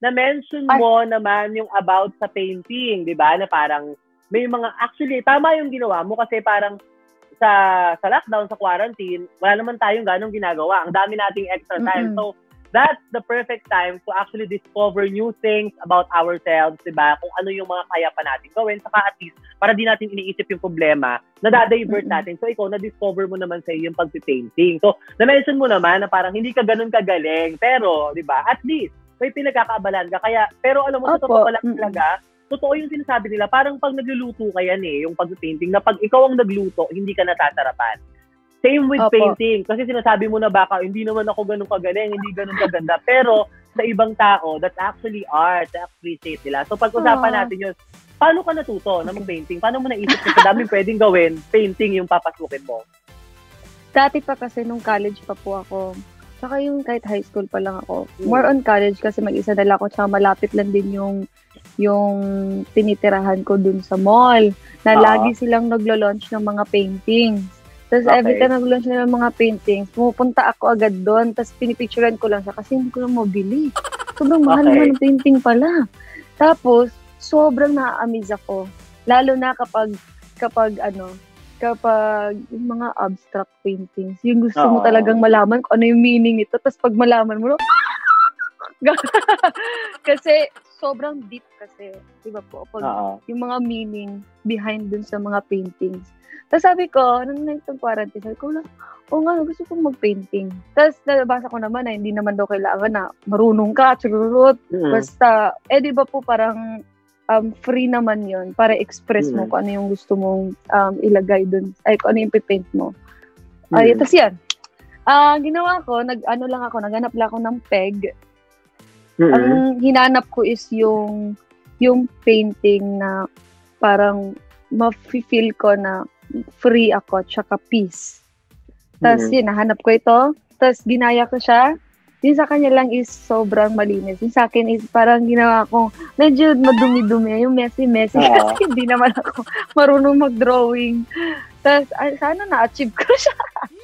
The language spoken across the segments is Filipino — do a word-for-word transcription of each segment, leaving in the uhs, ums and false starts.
na-mention mo Ay. naman yung about sa painting, di ba? Na parang may mga, actually, tama yung ginawa mo kasi parang sa sa lockdown, sa quarantine, wala naman tayong ganong ginagawa. Ang dami nating extra time. Mm-hmm. So, that's the perfect time to actually discover new things about ourselves, di ba? Kung ano yung mga kaya pa natin gawin. Saka at least, para di natin iniisip yung problema, na-divert natin. So, ikaw, na-discover mo naman sa'yo yung pag-painting. So, na-mention mo naman na parang hindi ka ganun kagaling. Pero, di ba, at least, may pinagkakaabalan ka. Kaya, pero alam mo, sa totoo pala talaga, totoo yung sinasabi nila, parang pag nagluluto ka yan eh, yung pag-painting, na pag ikaw ang nagluto, hindi ka natatarapan. Same with Opo. painting. Kasi sinasabi mo na baka, hindi naman ako ganun kagaling, hindi ganun kaganda. Pero, sa ibang tao, that's actually art. They appreciate nila. So, pag-usapan Aww. natin yun, paano ka natuto na mag-painting? Paano mo naisip na sa daming pwedeng gawin, painting yung papasukin mo? Dati pa kasi, nung college pa po ako, saka yung kahit high school pa lang ako. More on college kasi mag-isa na lang ako. Tsaka malapit lang din yung yung tinitirahan ko dun sa mall. Na uh-huh. lagi silang naglo-launch ng mga paintings. Tapos okay. every time naglo-launch na ng mga paintings, pumupunta ako agad doon. Tapos pinipicturean ko lang siya kasi hindi ko lang mabili. Sobrang mahal okay. naman ng painting pala. Tapos, sobrang na-amaze ako. Lalo na kapag, kapag ano, kapag yung mga abstract paintings, yung gusto mo talagang malaman kung ano yung meaning nito, tapos pag malaman mo, kasi sobrang deep kasi, di ba po, pag yung mga meaning behind dun sa mga paintings. Tapos sabi ko, nung nagtang quarantine, sabi ko, oo nga, gusto kong mag-painting. Tapos nabasa ko naman na hindi naman daw kailangan na marunong ka, chururut, mm. basta, eh di ba po parang, Um, free naman yon para express mo mm. kung ano yung gusto mong um, ilagay dun, ay kung ano yung pipaint mo. Mm. Ay, tapos yan. Uh, ginawa ko, nag, ano lang ako, naghanap lang ako ng peg. Mm-hmm. Ang hinanap ko is yung yung painting na parang ma-feel ko na free ako, tsaka peace. Tapos mm-hmm. yun, nahanap ko ito. Tapos ginaya ko siya. Yung sa kanya lang is sobrang malinis. Yung sa akin is parang ginawa kong medyo madumi-dumi. Yung messy-messy. Uh-huh. Kasi hindi naman ako marunong mag-drawing. Tapos, ay, sana na-achieve ko siya.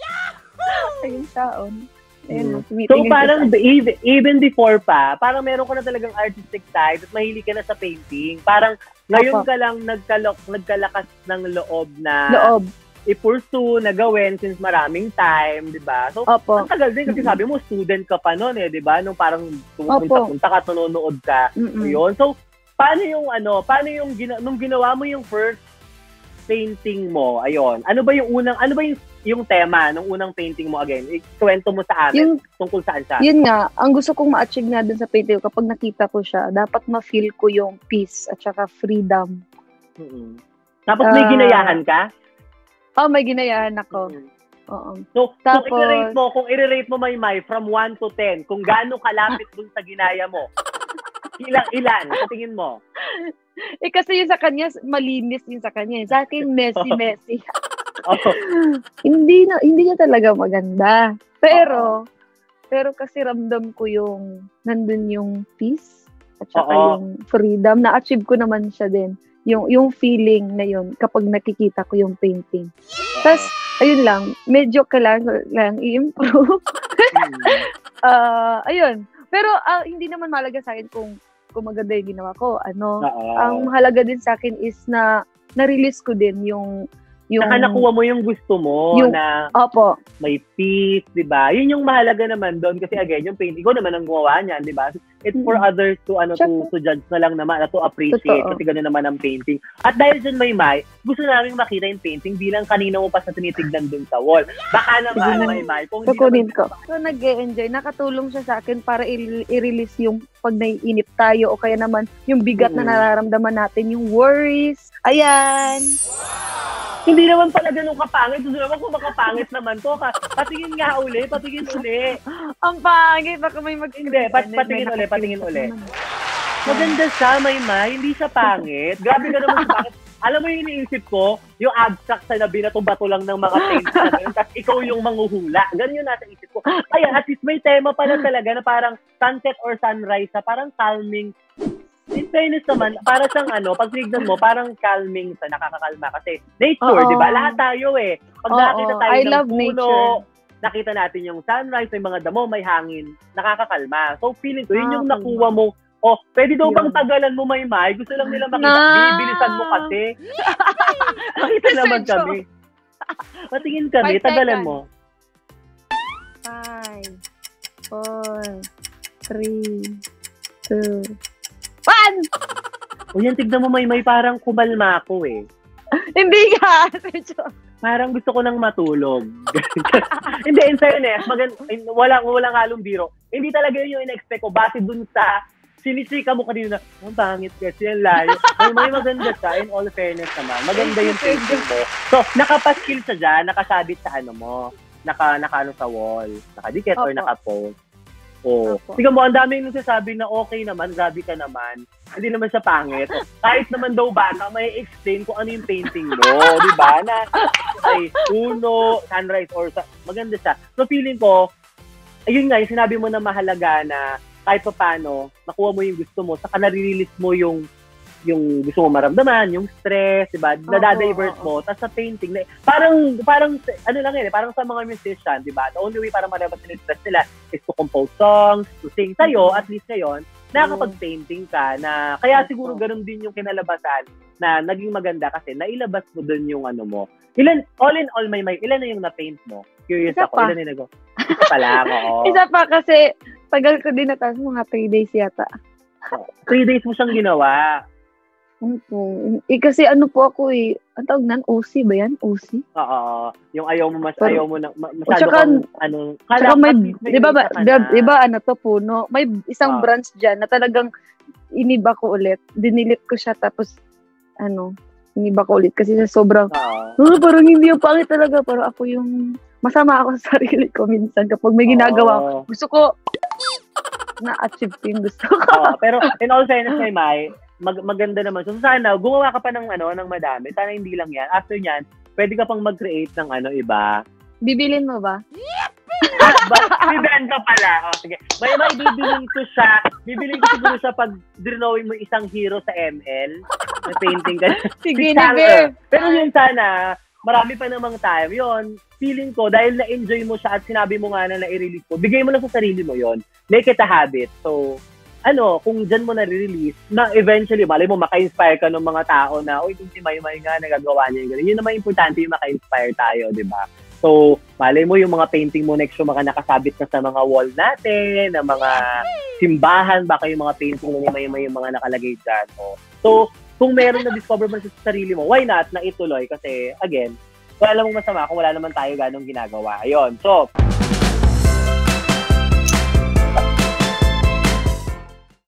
Ayun taon. Ayun, mm. So, parang even, even before pa, parang meron ko na talagang artistic side at mahilig ka na sa painting. Parang ngayon Opo. ka lang nagkalok, nagkalakas ng loob na loob. i-pursue na gawin since maraming time, di ba? So, Opo. ang tagal din kasi sabi mo, student ka pa noon eh, di ba? Nung parang pumunta-punta ka, tunonood ka. Yun. So, paano yung ano, paano yung, gina- nung ginawa mo yung first painting mo, ayun, ano ba yung unang, ano ba yung, yung tema nung unang painting mo again? Ikwento mo sa amin yung, tungkol saan siya. Yun nga, ang gusto kong ma-achieve nga dun sa painting ko, kapag nakita ko siya, dapat ma-feel ko yung peace at saka freedom. Mm-hmm. Tapos may uh, ginayahan ka? Oh, may ginayahan ako. Mm-hmm. Oo. So, Tapos, kung i-rate mo, kung i-rate mo, Maymay, from one to ten, kung gaano kalapit dun sa ginaya mo, ilang ilan, sa tingin mo? Eh, kasi yung sa kanya, malinis yung sa kanya. Sa akin, messy-messy. Oh. hindi na, hindi niya talaga maganda. Pero, oh. pero kasi ramdam ko yung, nandun yung peace, at saka oh. yung freedom. Na-achieve ko naman siya din. Yung yung feeling na yun kapag nakikita ko yung painting. Tapos, ayun lang, medyo kailangan lang i-improve. uh, ayun. Pero uh, hindi naman mahalaga sa akin kung, kung maganda yung ginawa ko. Ano, Uh-oh. Ang mahalaga din sa akin is na na-release ko din yung yung Saka nakuha mo yung gusto mo yung, na opo. May peace, di ba? Yun yung mahalaga naman doon kasi again, yung painting ko naman ang gumawa niyan, di ba? It's for mm-hmm. others to ano to, to judge na lang naman, to appreciate Totoo. Kasi gano'n naman ang painting. At dahil dyan, Maymay, gusto namin makita yung painting bilang kanina mo pa sa tinitignan doon sa wall. Baka naman, Maymay, kung hindi naman ko. So, nag-e-enjoy. Nakatulong siya sa akin para i- i-release yung pag naiinip tayo o kaya naman yung bigat mm-hmm. na nararamdaman natin, yung worries. Ayan! Hindi naman pala ganun kapangit. Gusto naman kung makapangit naman to. Patingin nga uli, patingin uli. Ang pangit, baka may mag- Hindi, pat patingin uli, patingin uli. Maganda siya, Maymay. Hindi siya pangit. Grabe ka naman sa pangit. Alam mo yung iniisip ko, yung abstract sa labi na bato lang ng mga paints na ganun, tapos ikaw yung manghuhula. Ganun yung nasa isip ko. Kaya at least may tema pala talaga na parang sunset or sunrise na parang calming. In fairness naman, para siyang ano, pag tinignan mo, parang calming sa nakakakalma. Kasi nature, di ba? Lahat tayo eh. Pag Uh-oh. nakita tayo I ng love puno, nature. nakita natin yung sunrise, may mga damo, may hangin, nakakakalma. So feeling ko, yun yung nakuha mo O, pwede daw bang Yun. tagalan mo, Maymay? Gusto lang nila makita. Na. Bibilisan mo kasi. Makita naman Sergio. kami. Patingin kami, Five tagalan seconds. mo. Five, four, three, two, one! O yan, tignan mo, Maymay, parang kumalma ako eh. Hindi ka, Sergio. Parang gusto ko nang matulog. Hindi, in fairness, magan walang, walang halong biro. Hindi talaga yun yung in-expect ko. Base dun sa sinisika mo kanina, ang bangit kasi, ang layo. May, may maganda siya, in all fairness naman. Maganda yung painting mo. So, nakapaskil siya dyan, nakasabit sa ano mo, naka, naka ano sa wall, nakadikit or nakapost. Oh. Tingnan mo, ang daming nagsasabi na okay naman, grabe ka naman. Hindi naman siya pangit. Kahit naman daw bata, may explain kung ano yung painting mo, di ba? Na, ay, uno, sunrise, or sa, maganda siya. So, feeling ko, ayun nga, yung sinabi mo na mahalaga na kahit pa paano, nakuha mo yung gusto mo, saka nare-release mo yung yung gusto mo maramdaman, yung stress, diba? Nadadivert mo. Tapos sa painting, na, parang, parang, ano lang yun, eh, parang sa mga musician, diba? The only way para malabas yung stress nila is to compose songs, to sing. Sa'yo, at least ngayon, nakakapag-painting ka na, kaya siguro ganun din yung kinalabasan na naging maganda kasi nailabas mo dun yung ano mo. Ilan, all in all, may may, ilan na yung na-paint mo? Curious Isa ako, pa. ilan na yung Isa pa lang, oo. Isa pa kasi, tagal ko din natas, mga three days yata. Three days mo siyang ginawa. Mm-hmm. Eh, kasi ano po ako eh, ang tawag nan, O C ba yan? O C? Oo, yung ayaw mo, mas, Pero, ayaw mo na, masyado tsaka, kang, ano, tsaka may, may di ba, ba, ka di, di ba, ano to, puno? May isang Oh. branch dyan na talagang iniba ko ulit. Dinilit ko siya, tapos, ano, iniba ko ulit. Kasi sa sobrang, Oo. oh, parang hindi yung pangit talaga. Parang ako yung, masama ako sa sarili ko minsan. Kapag may ginagawa, Oo. gusto ko, na-achieve ko yung gusto ko. Oo, pero in all fairness, may May, mag maganda naman. So sana gumawa ka pa ng ano, ng madami. Sana hindi lang 'yan. After niyan, pwede ka pang mag-create ng ano iba. Bibilin mo ba? Ah, bibenta pala. Oh, sige. May may bibilin ko siya. Bibilin ko siguro siya pag drawing mo isang hero sa M L. Na painting ka. Sige, Si ni Chang, Bear. uh, Pero yun sana, marami pa namang time. Yun, feeling ko, dahil na-enjoy mo siya at sinabi mo nga na na-release mo, bigay mo na sa sarili mo yon. Make it a habit. So, ano, kung dyan mo na-release, na eventually, malay mo, maka-inspire ka ng mga tao na, uy, kung si Maymay nga, nagagawa niya yung gano'n. Yun naman importante yung maka-inspire tayo, di ba? So, malay mo yung mga painting mo next yung mga nakasabit na sa mga wall natin, na mga simbahan, baka yung mga painting mo ni Maymay yung mga nakalagay dyan. Oh. So, kung meron na discover mo sa sarili mo, why not na ituloy? Kasi, again, wala namang masama kung wala naman tayo ganong ginagawa. Ayun. So,